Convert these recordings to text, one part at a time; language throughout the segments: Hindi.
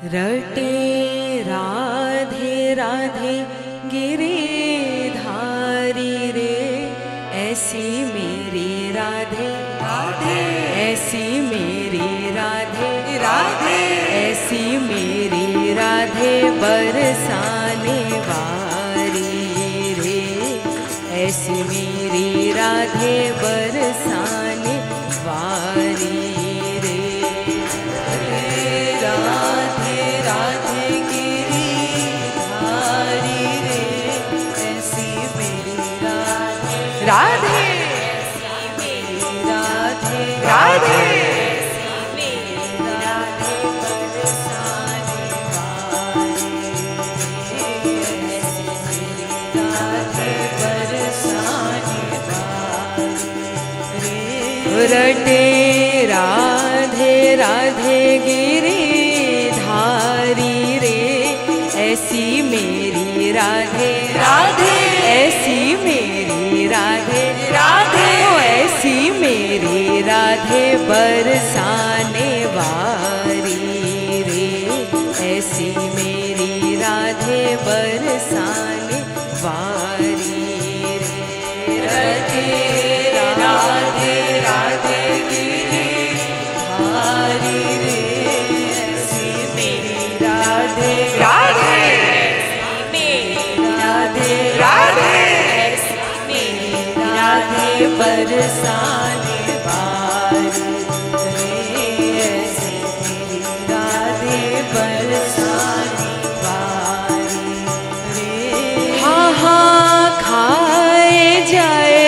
रटे राधे राधे गिरिधारी रे, ऐसी मेरी राधे राधे, ऐसी मेरी राधे राधे, ऐसी मेरी राधे बरसाने वाली रे, ऐसी मेरी राधे बरसाने वाली रे। राधे राधे गिरिधारी रे, ऐसी मेरी राधे राधे, ऐसी मेरी राधे राधे, ऐसी मेरी राधे बरसाने वाली, ऐसी मेरी राधे बरसाने वाली। रटे राधे राधे गिरिधारी रे, ऐसी मेरी राधे राधे, ऐसी मेरी राधे राधे, ऐसी मेरी राधे बरसाने वाली रे, ऐसी मेरी राधे बरसाने वाली रे। रटे राधे राधे गिरिधारी रे, ऐसी मेरी राधे राधे, ऐसी मेरी राधे राधे, ऐसी मेरी राधे बरसाने वाली रे, ऐसी मेरी राधे बरसाने वाली रे। हाँ हाँ खाए जाए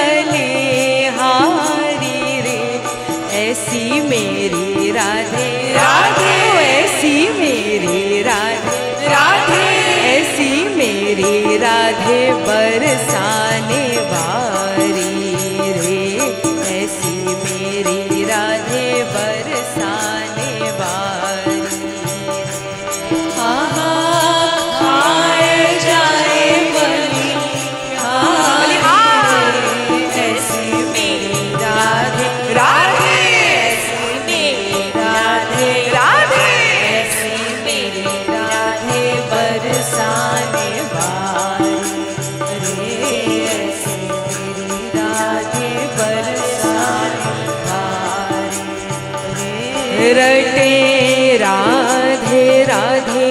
बलिहारी रे, ऐसी मेरी राधे राधे, ऐसी मेरी राधे राधे, ऐसी मेरी राधे बरसाने वाली रे, ऐसी मेरी राधे बरसाने वाली। हाँ हाँ खाए जाए बलिहारी रे, ऐसी मेरी राधे राधे, ऐसी मेरी राधे राधे, ऐसी मेरी राधे बरसाने वाली रे, ऐसी मेरी राधे बरसाने वाली रे। रटे राधे राधे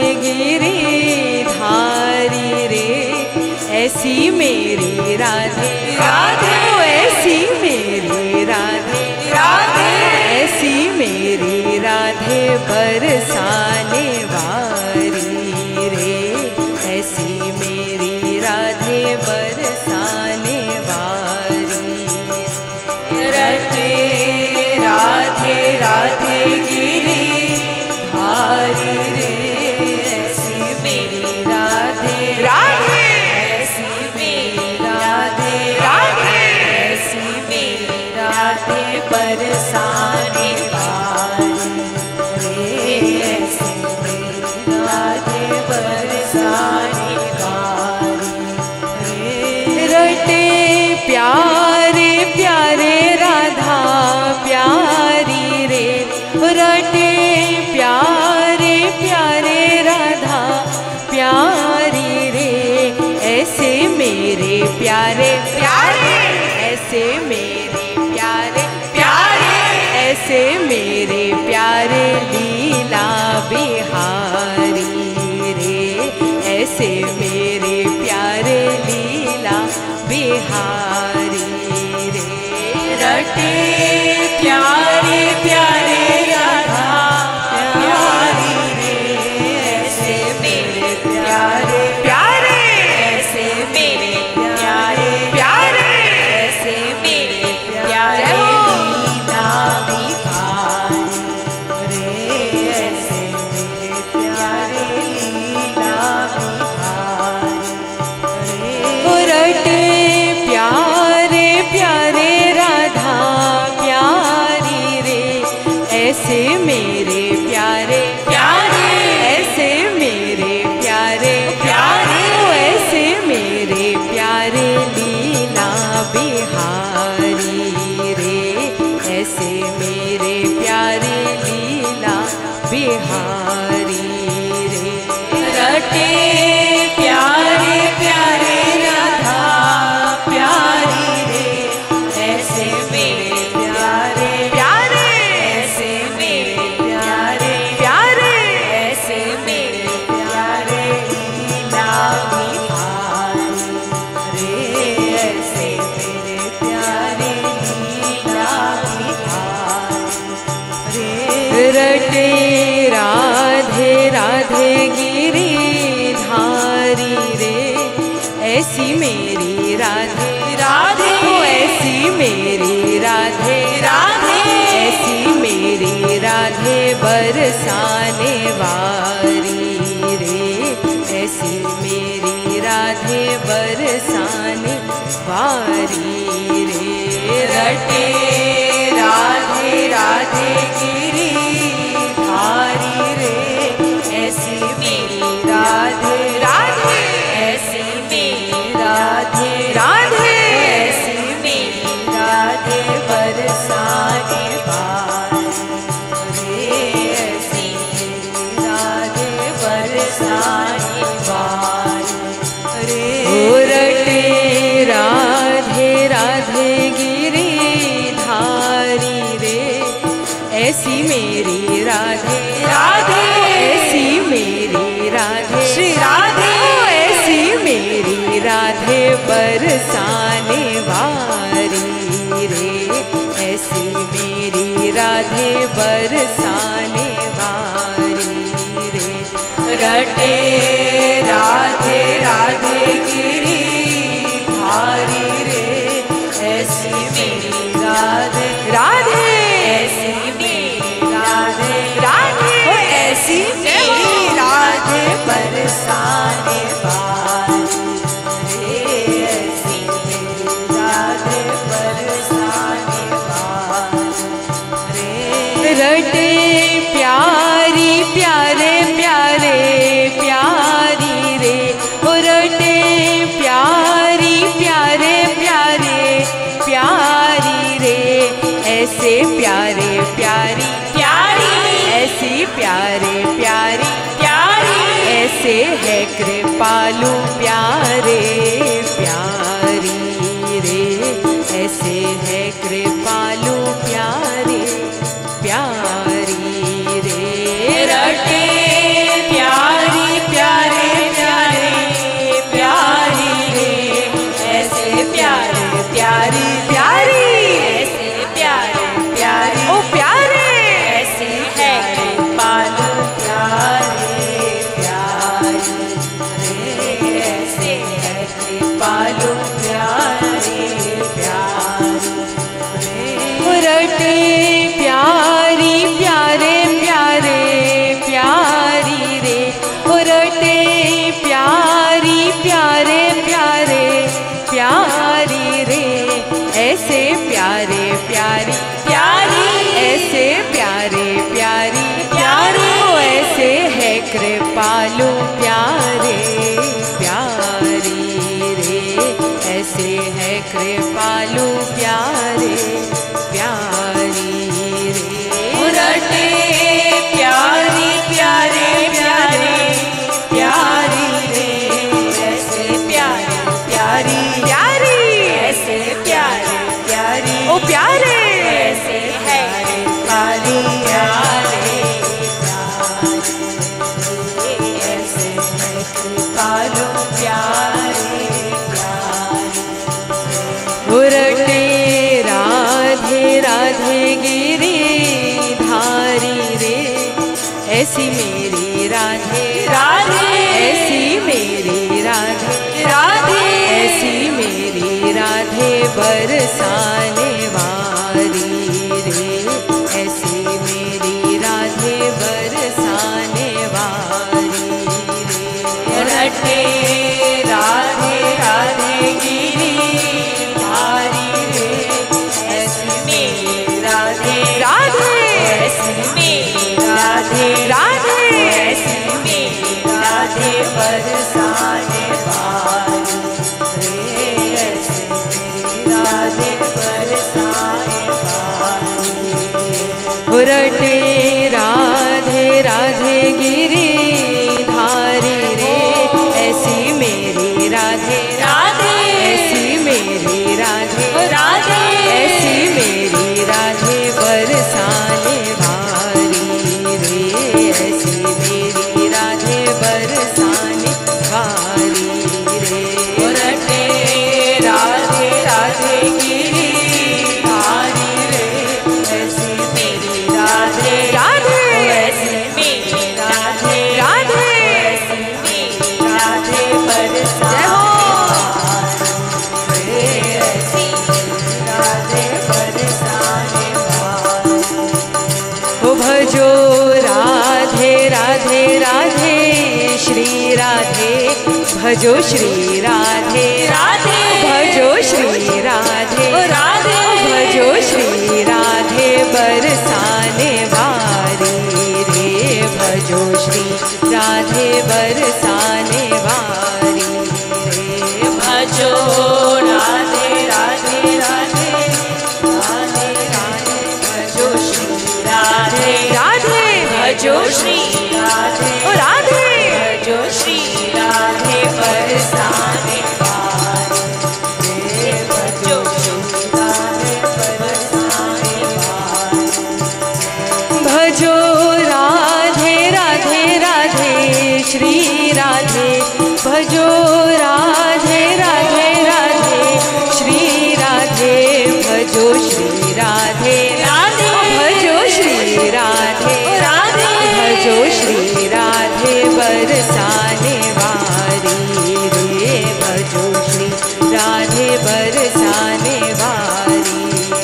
गिरिधारी रे, ऐसी मेरी राधे राधे, ऐसी मेरी राधे राधे, ऐसी मेरी राधे बरसाने वाली रे, ऐसी मेरी राधे बरसाने वाली। रटे राधे राधे गिरिधारी रे, ऐसी मेरी राधे राधे, ऐसी मेरी राधे राधे, ऐसी मेरी राधे बरसाने वाली रे, ऐसी मेरी राधे बरसाने वाली रे। रटे प्यारे प्यारे राधा प्यारी रे, रटे प्यारे प्यारे राधा प्यारी रे, ऐसे मेरे प्यारे प्यारे, ऐसे मेरे प्यारे प्यारे, ऐसे मेरे प्यारे लीला बिहारी रे, ऐसे मेरे प्यारे लीला बिहारी रे। रटे प्यारे प्यारे राधा प्यारी रे, ऐसे मेरे प्यारे प्यारे, ऐसे मेरे प्यारे प्यारे, ऐसे मेरे प्यारे लीला बिहारी रे, ऐसे मेरे प्यारे लीला बिहारी रे। रटे प्यारे प्यारे राधा प्यारी रे, वारी रे, ऐसी मेरी राधे बरसाने वारी रे। रटे राधे राधे गिरिधारी रे, ऐसी मेरी राधे राधे, ऐसी मेरी राधे राधे, ऐसी मेरी राधे बरसाने वारी रे, ऐसी मेरी राधे बरसाने वारी रे। रटे राधे राधे गिरिधारी रे, ऐसी मेरी राधे राधे, ऐसी मेरी राधे श्री राधे, ऐसी मेरी राधे बरसाने वारी रे, ऐसी मेरी राधे बरसाने वारी रे। रटे राधे राधे गिरिधारी रे, ऐसी मेरी राधे राधे, ऐसी मेरी राधे राधे, ऐसी मेरी राधे बरसाने वारी रे, ऐसी मेरी राधे बरसाने वारी रे। रटे प्यारी प्यारे प्यारे प्यारी रे, रटे प्यारी प्यारे प्यारे प्यारी रे, ऐसे प्यारे प्यारी प्यारी, ऐसी प्यारे प्यारी प्यारी, ऐसे है कृपालु प्यारे प्यारी रे, ऐसे है कृपालु प्यारे प्यारी रे। रटे प्यारी प्यारे प्यारे प्यारी रे, ऐसे प्यारे प्यारी प्यारी, ऐसे प्यारे प्यारी ओ प्यारे, ऐसे है कृपालु प्यारे प्यारी रे, ऐसे है कृपालु प्यारे प्यारी रे। रटे प्यारी प्यारे प्यारे प्यारी रे, रटे प्यारी प्यारे प्यारे प्यारी रे, ऐसे प्यारे प्यारी प्यारी, ऐसे प्यारे प्यारी प्यारे, ऐसे है कृपालु प्यारे प्यारी रे, ऐसे है कृपालु प्यारे प्यारी रे। रटे प्यारी प्यारे प्यारे प्यारी रे, ऐसे प्यारे प्यारी प्यारी, ऐसे प्यारे प्यारी ओ प्यारे, ऐसे है कृपालु प्यारे प्यारी, ऐसे है कृपालु प्यारे प्यारी। रटे राधे राधे गिरिधारी रे, ऐसी मेरी राधे राधे, ऐसी मेरी राधे राधे, ऐसी मेरी राधे बरसाने वारी रे, ऐसी मेरी राधे बरसाने वारी रे। रटे राधे राधे गिरिधारी रे, ऐसी मेरी राधे राधे, ऐसी मेरी राधे राधे, ऐसी मेरी राधे बरसाने वारी रे, ऐसी मेरी राधे बरसाने वारी। रटे राधे राधे गिरिधारी रे, ऐसी मेरी राधे राधे, ऐसी मेरी राधे राधे, ऐसी मेरी राधे बरसाने वारी रे, ऐसी मेरी राधे बरसाने वारी। राधे श्री राधे भजो श्री राधे राधे भजो श्री राधे राधे भजो श्री राधे बरसाने वारी रे भजो श्री राधे बरसाने वारी रे भजो राधे राधे राधे राधे राधे भजो श्री राधे राधे भजो श्री राधे राधे भजो श्री राधे बरसाने वारी रे भजो श्री राधे बरसाने वारी भजो राधे राधे राधे श्री राधे भजो राधे राधे राधे श्री राधे भजो श्री राधे राधे भजो श्री राधे राधे भजो श्री राधे बरसाने वारी रे भजो श्री राधे बरसाने वारी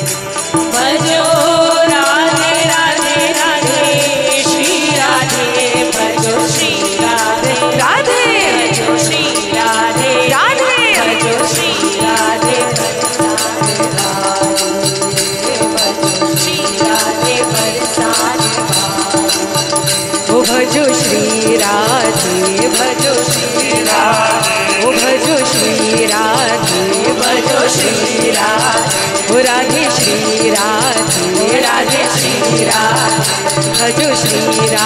भजो राधे राधे राधे श्री राधे भजो श्री राधे राधे भजो श्री राधे राधे भजो श्री राधे बरसाने वारी भजो श्री राधे बरसाने वारी ओ भजो श्री राधे भजो श्री राधे ओ भजो श्री राधे भजो श्री राधे ओ राधे श्री राधे राधे श्री राधे भजो श्री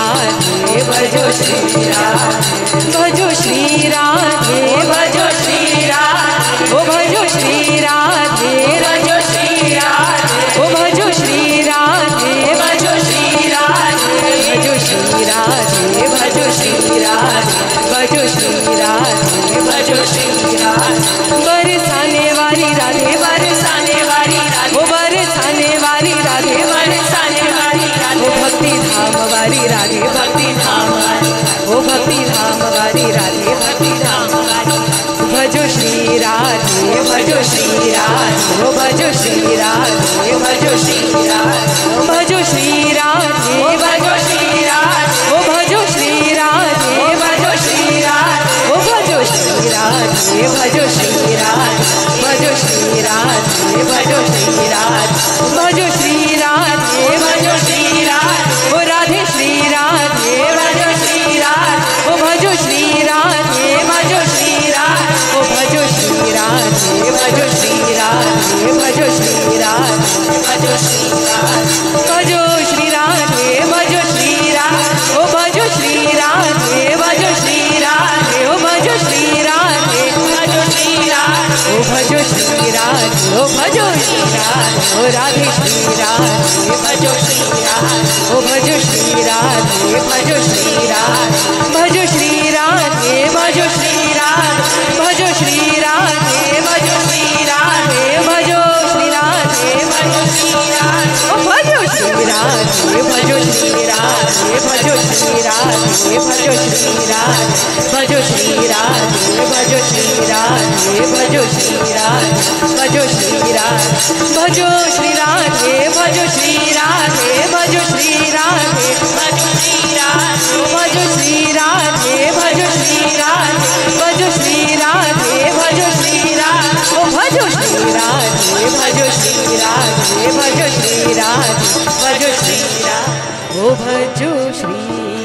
राधे भजो श्री राधे भजो श्री राधे भजो श्री राधे ओ भजो श्री राधे भजो श्री राधे ओ भजो श्री राधे भजो श्री राधे भजो श्री राधे भजो श्री राधे भजो श्री राधे भजो श्री राधे बरसाने वाली राधे बरसाने वाली राधे ओ बरसाने वाली राधे बरसाने वाली राधे ओ भक्ति धाम वाली राधे भक्ति धाम वाली ओ भक्ति धाम वाली राधे भक्ति धाम वाली भजो श्री राधे भजो श्री राधे ओ भजो श्री राधे भजो श्री राधे भजो श्री राधे भजो श्री राधे ओ भजो श्री राधे भजो श्री राधे ओ भजो श्री राधे भजो श्री राधे भजो श्री राधे भजो श्री राधे भजो श्री राधे भजो श्री राधे ओ राधे श्री राधे भजो श्री राधे ओ भजो श्री राधे भजो श्री राधे ओ भजो श्री राधे भजो श्री राधे भजो श्री राधे भजो श्री राधे भजो श्री राधे भजो श्री राधे ओ भजो श्री राधे भजो श्री राधे ओ भजो श्री राधे भजो श्री राधे ओ भजो श्री राधे ओ भजो श्री राधे ओ राधे श्री राधे भजो श्री राधे ओ भजो श्री राधे भजो श्री राधे भजो श्री राधे भजो श्री राधे भजो श्री राधे भजो श्री राधे भजो श्री राधे भजो श्री राधे ओ भजो श्री राधे भजो श्री राधे भजो श्री राधे भजो श्री राधे भजो श्री राधे भजो श्री राधे भजो श्री राधे भजो श्री राधे भजो श्री राधे भजो श्री राधे भजो श्री राधे भजो श्री राधे भजो श्री राधे भजो श्री राधे भजो श्री राधे भजो श्री राधे ओ भजो श्री राधे भजो श्री राधे भजो श्री राधे भजो श्री राधे ओ भजो श्री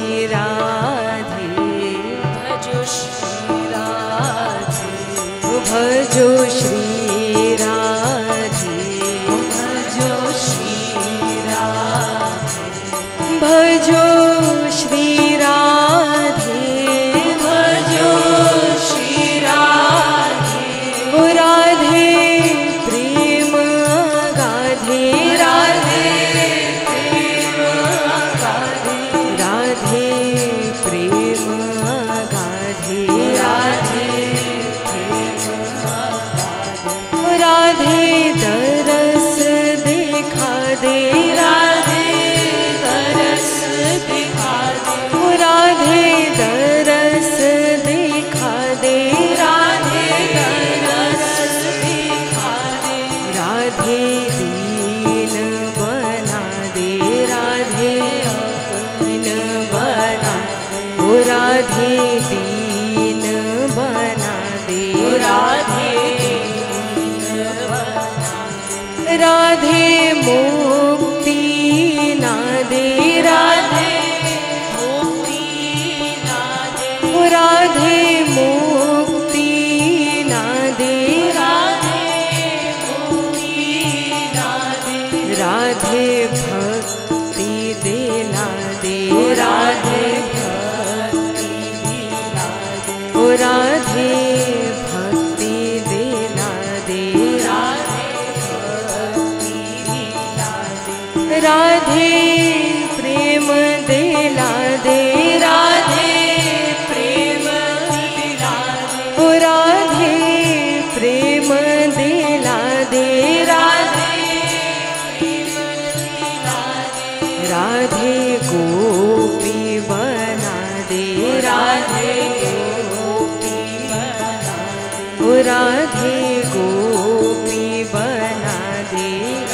राधे भजो श्री राधे ओ भजो श्री राधे भजो श्री राधे भजो श्री राधे भजो श्री राधे ओ राधे प्रेम गाधे राधे प्रेम गाधे ओ राधे दीन बना दे, राधे राधे मुक्ति ना दे, राधे मुक्ति ना दे, राधे मुक्ति ना दे, राधे मुक्ति ना दे, राधे भक्ति दिला दे, राधे भक्ति दिला दे, ओ राधे भक्ति दिला दे, राधे प्रेम दिला दे, राधे प्रेम दिला दे, ओ राधे प्रेम दिला दे, राधे प्रेम दिला दे, राधे गोपी बना दे, राधे गोपी बना दे, ओ राधे गोपी बना दे,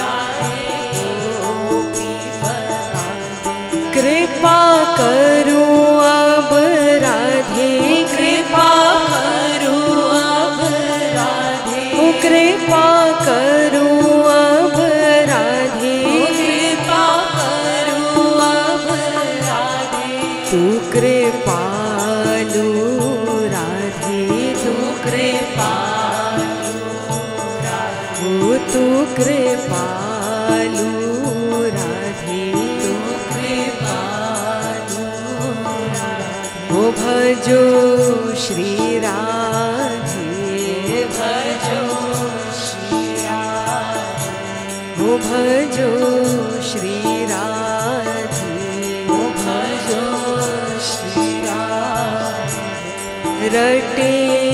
कृपा करूं अब राधे, कृपा करूं अब राधे, कृपा करूं अब राधे, कृपा करूं अब राधे, तू कृपालु राधे, तू कृपालु राधे, ओ तू कृपालु राधे, तू कृपालु राधे, ओ भजो श्री राधे, भजो श्री राधे, ओ भजो श्री राधे, भजो श्री राधे, रटे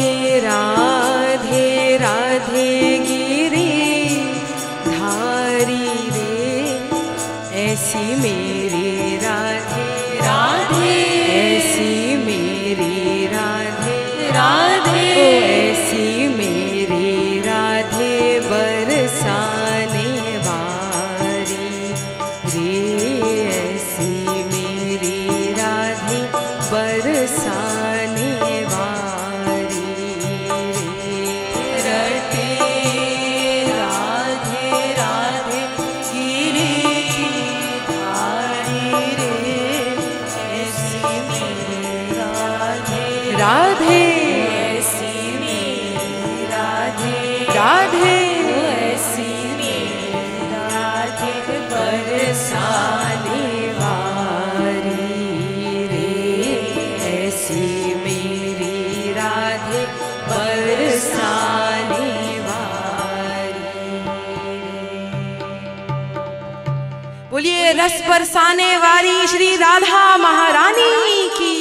राधे राधे गिरी धारी रे, ऐसी मेरी राधे, राधे ऐसी मेरी राधे, राधे ओ ऐसी मेरी राधे बरसाने वारी रे, ऐसी मेरी राधे बरसाने वारी रे, रटे राधे राधे गिरी धारी रे, ऐसी मेरी राधे, राधे ऐसी मेरी राधे, राधे ऐसी मेरी राधे बरसाने वारी रे, ऐसी मेरी राधे बरसाने वारी रे। बोलिए रस बरसाने वाली श्री राधा महारानी की